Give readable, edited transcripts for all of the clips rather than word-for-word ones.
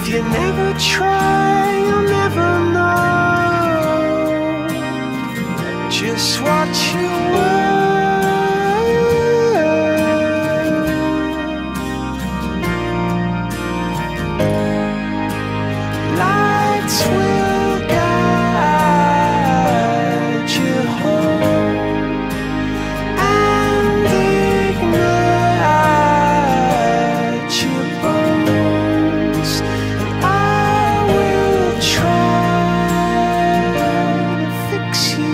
If you never try, you'll never know just what you were. Lights will guide you home and ignite your bones, and I will try to fix you.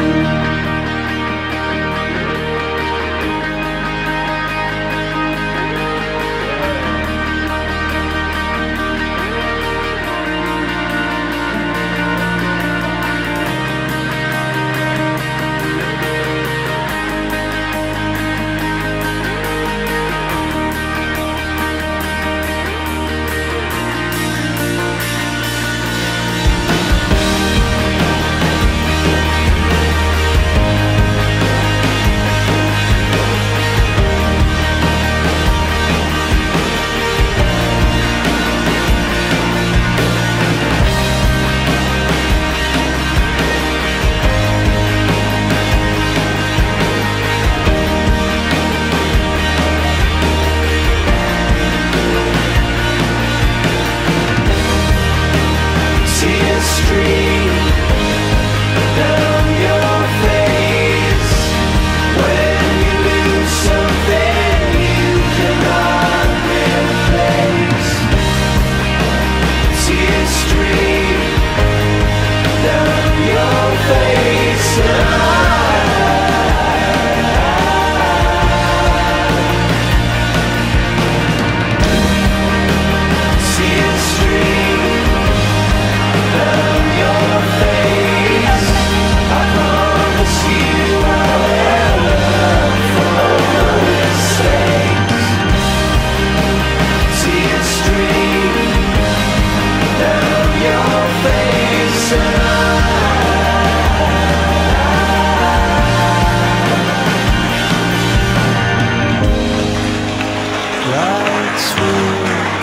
Lights will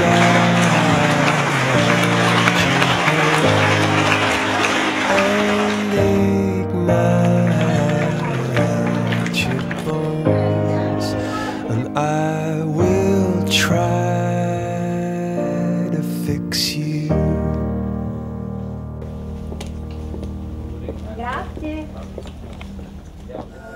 guide you and ignite your bones, and I will try to fix you. Grazie.